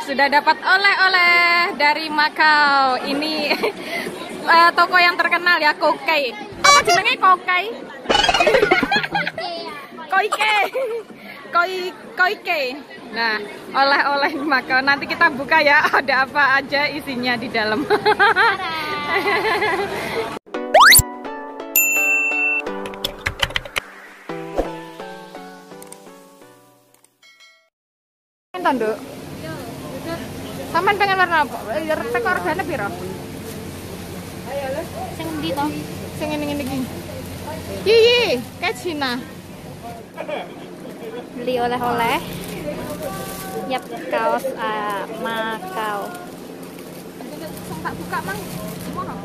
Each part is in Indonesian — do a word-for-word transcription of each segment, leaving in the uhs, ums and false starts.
Sudah dapat oleh-oleh dari Makau. Ini uh, toko yang terkenal ya, Kokai. Apa jenenge Kokai? Koike. Koi Koike. Nah, oleh-oleh Makau. Nanti kita buka ya, ada apa aja isinya di dalam. Tanduk. Sampean pengen warna apa? Teko regane piro? Sing ndi to? Sing ngene-ngene iki. Iyi, kayak Cina. Beli oleh-oleh. Yap, kaos uh, Makau. Tak buka, Mang. Semua aku.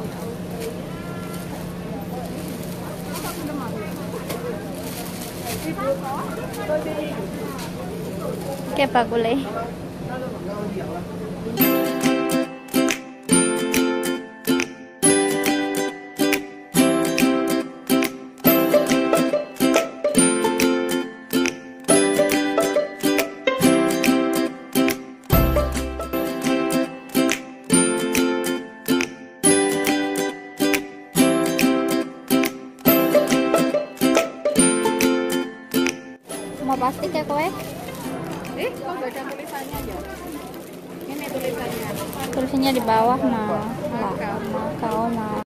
Oke, baguleh. Mau plastik ya kowe? Eh, kok gak ada tulisannya ya? Ini tulisannya. Tulisannya di bawah mah. Makau, Makau, mah.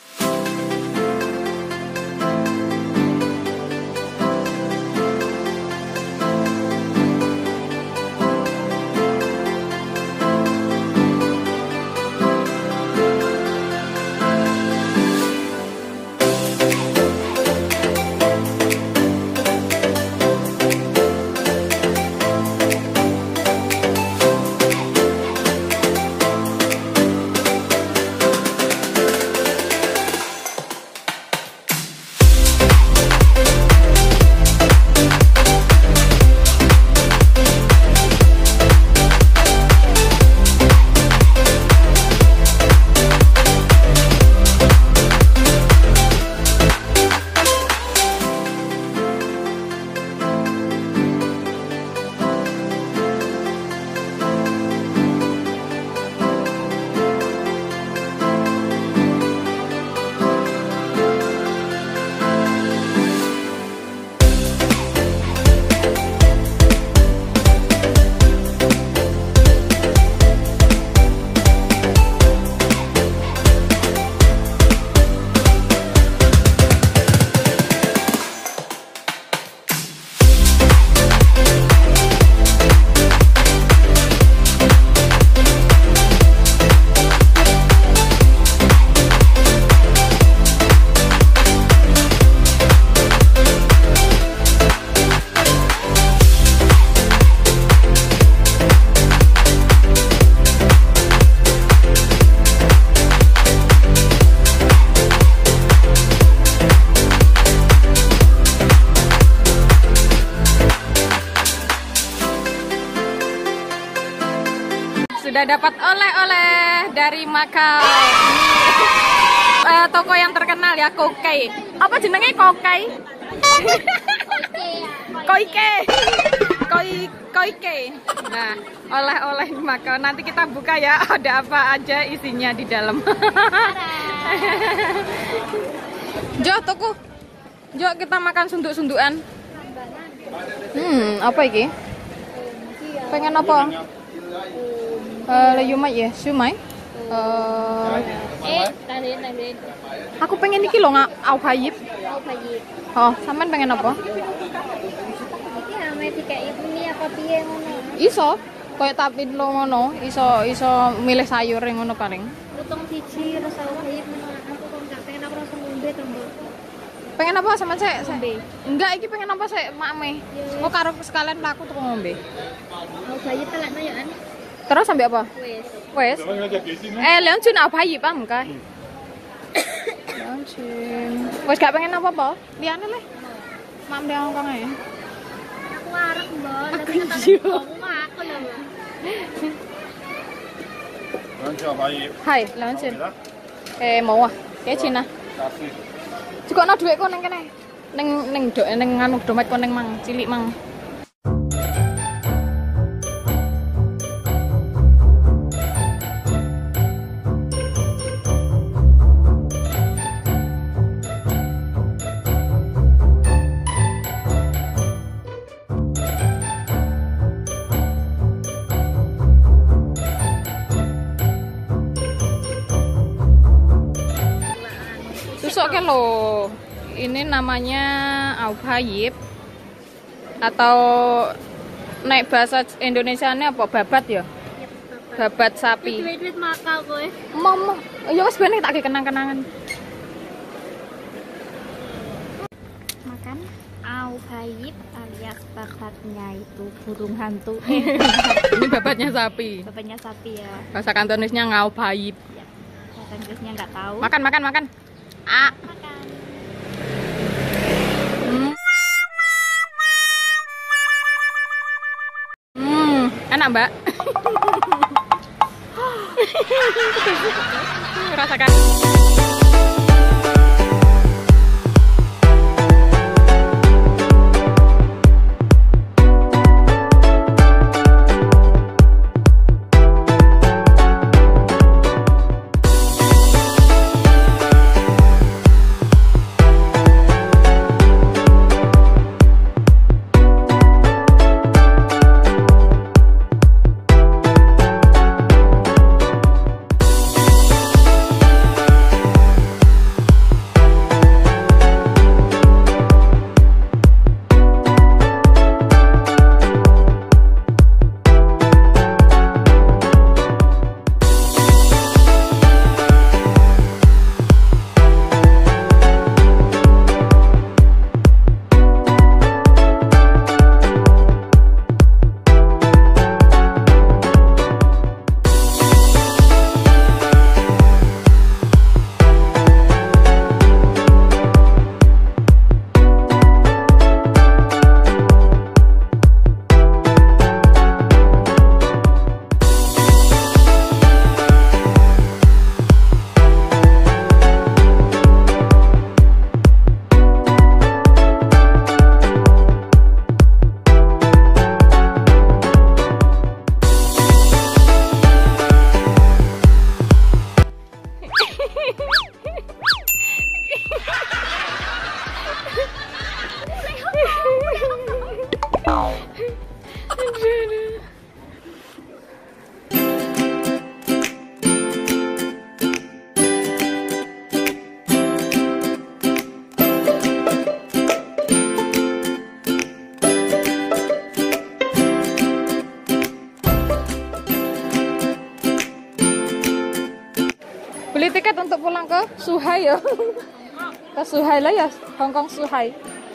Sudah dapat oleh-oleh dari Makau. Ini uh, toko yang terkenal ya, Kokai. Apa jenenge Kokai? Koike. Koi Koike. Nah, oleh-oleh Makau. Nanti kita buka ya, ada apa aja isinya di dalam. Jo, toko. Jo, kita makan sunduk-sundukan. Hmm, apa iki? Pengen apa? Uh, Yumai ya, Shumai. Uh, Eh, talin, talin. aku pengen iki loh nggak au payip. Mau pagi. Oh, sampean pengen apa? Iki ame dikai ini apa piye ngono? Iso, koyo tapin lo ngono, iso iso milih sayur yang ngono paling. Utang siji rasa payet ngono. Aku kok enggak pengen aku rasa ngombe to, Mbak. Pengen apa sama saya? Ngombe. Enggak, iki pengen apa saya, Mame? Oh, karo sekalian laku tuh ngombe. Mau payet telakno ya an. Terus sampai apa? Wes. Wes. Eh, Leon Jun apa payip ah muka? Leon Jun. Wes gak pengen apa-apa? Liane leh. Mam dia ngomong ae. Aku arep, Mbak. Aku iyo. Aku ya, Mbak. Hai, Leon Jun. Eh, mau ah. Kayak Cina. Juga ana dhuwitku ning kene. Ning ning do ning anu dompetku ning mang, cilik mang. Tusuk ke lo. Ini namanya Aubayib atau naik bahasa Indonesianya apa? Babat ya? Babat sapi. Duit-duit makal kowe. Mama, ya wis ben tak kenang-kenangan. Makan Aubayib alias babatnya itu burung hantu. Ini babatnya sapi. Bapaknya sapi ya. Bahasa Kantonisnya Ngaubayib. Ya. Bahasa Inggrisnya nggak tahu. Makan, makan, makan. Ah. Makan. Hmm. Hmm, enak, Mbak. Rasakan. Beli tiket untuk pulang ke Zhuhai ya. Ke Zhuhai lah ya, Hong Kong Zhuhai.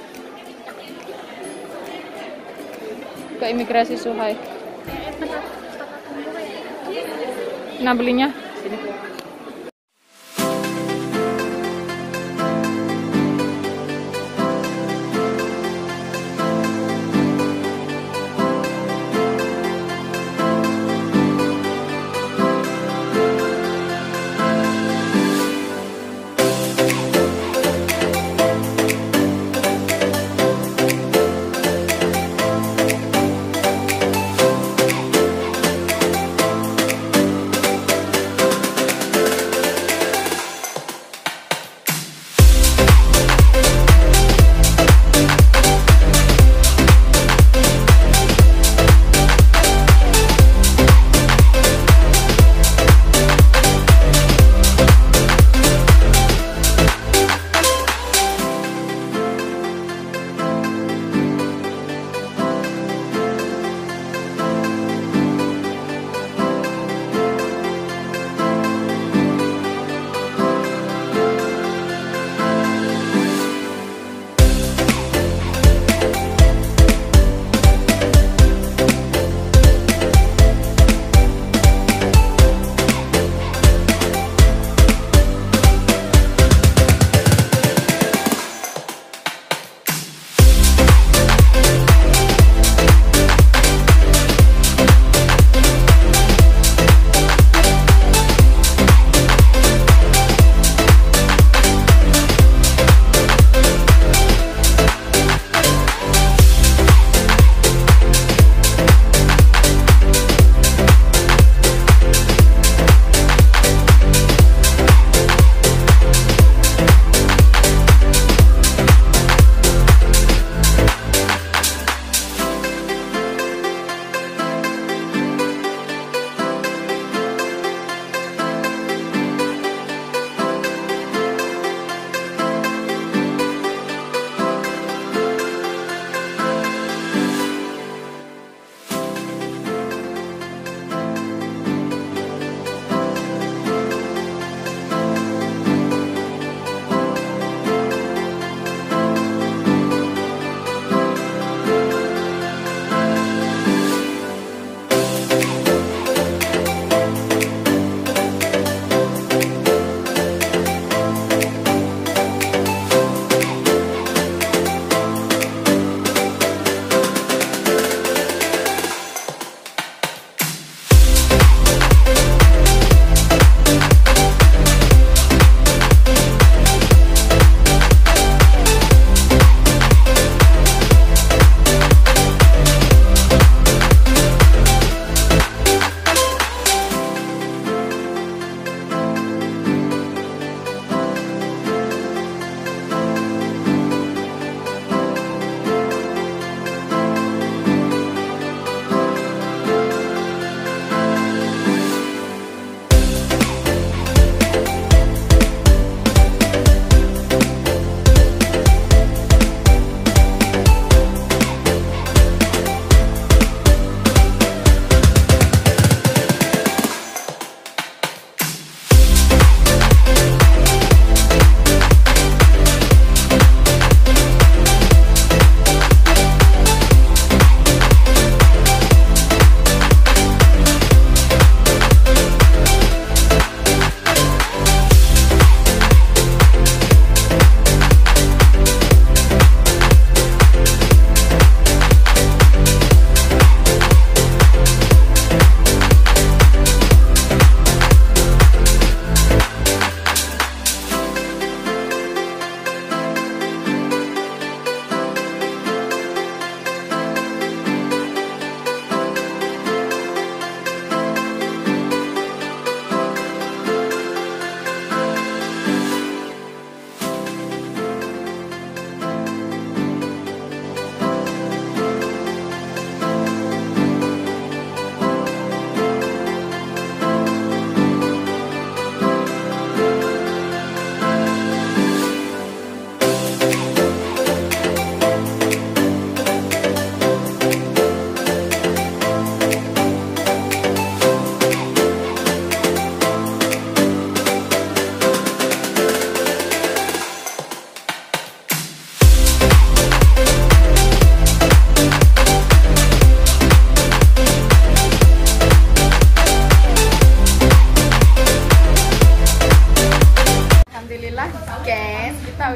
Ke imigrasi Zhuhai. Nah belinya sini.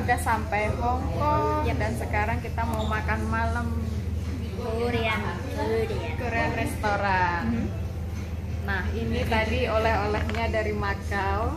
udah sampai Hong Kong dan sekarang kita mau makan malam Korean. Korean restoran. Mhm. Nah, ini tadi oleh-olehnya dari Makau.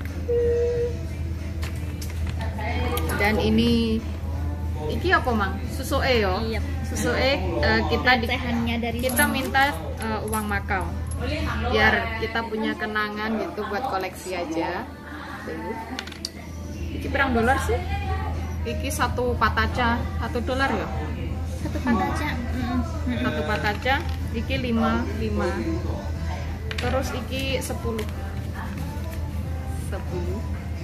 Dan ini iki apa mang? Susuke yo. Iya. Susuke uh, kita di, Recehannya dari kita sana. minta uh, uang Makau. Biar kita punya kenangan gitu buat koleksi aja. Tuh. Iki berapa dolar sih? Iki satu pataca, satu dolar ya? Satu pataca. Mm-mm. Mm-mm. Satu pataca, iki lima, lima. Terus iki sepuluh. Sepuluh.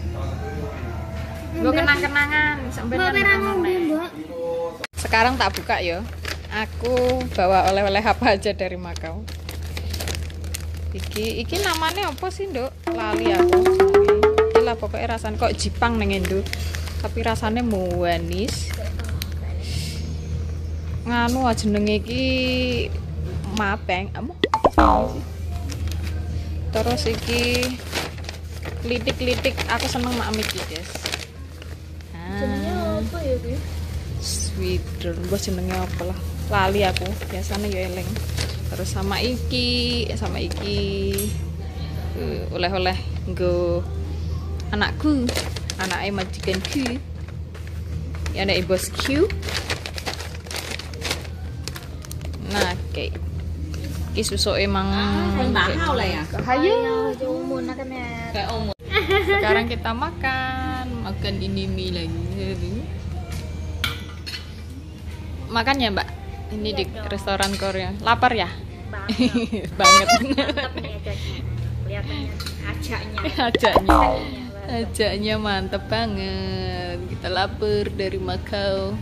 Gue kenang-kenangan sampai Mbak Vera ngombe, Mbak. Sekarang tak buka ya. Aku bawa oleh-oleh apa aja dari Makau. Iki, iki namanya apa sih, Nduk? Lali aku. Iki lah pokoknya rasanya kok Jepang neng Indo. Tapi rasanya manis. Nganu jenenge iki mapeng. Amo apa sih? Terus iki litik-litik aku seneng mak iki, guys. Jenenge apa ya, Bi? Sweeter, gue jenenge apa lah, lali aku, biasanya ya eleng. Terus sama iki, sama iki uh, oleh-oleh nggo anakku, anaknya majikanku, ya anak bosku. Nah, kayak iki susu emang mahal lah ya. Hayo. Umum nak net. Kayak umum. Sekarang kita makan, makan ini mie lagi. Makan ya Mbak, ini di restoran Korea. Lapar ya? Banget. Mantap nih ajaknya. Kelihatannya ajaknya. Ajaknya, ajaknya mantep banget. Kita lapar dari Makau.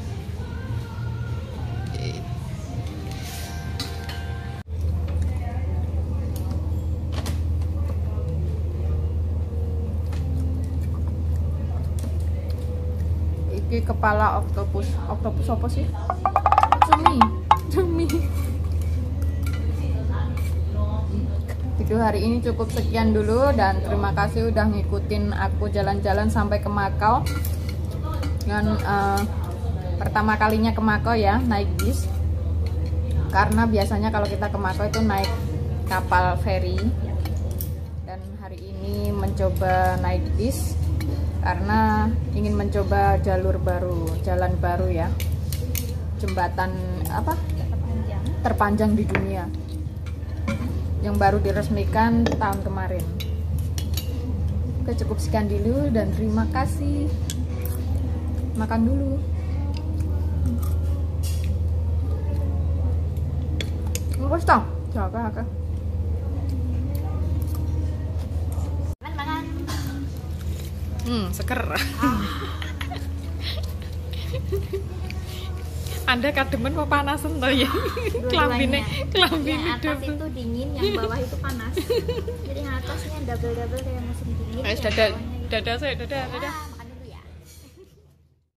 Iki kepala oktopus. Oktopus apa sih? Cumi. Cumi. Video hari ini cukup sekian dulu dan terima kasih udah ngikutin aku jalan-jalan sampai ke Makau. Dengan uh, pertama kalinya ke Makau ya, naik bis. Karena biasanya kalau kita ke Makau itu naik kapal feri. Dan hari ini mencoba naik bis karena ingin mencoba jalur baru, jalan baru ya, jembatan apa Terpanjang. terpanjang di dunia yang baru diresmikan tahun kemarin. Oke, cukup sekian dulu dan terima kasih. Makan dulu. Nggak tahu, jaga jaga. Makan-makan. Hmm, seger. Anda kademen mau panasan toh ya? Kelambine, kelambine Yang atas double. itu dingin, yang bawah itu panas. Jadi yang atasnya double-double kayak musim dingin. Ayo yang dadah, bawahnya itu- dadah saya, dadah, dadah.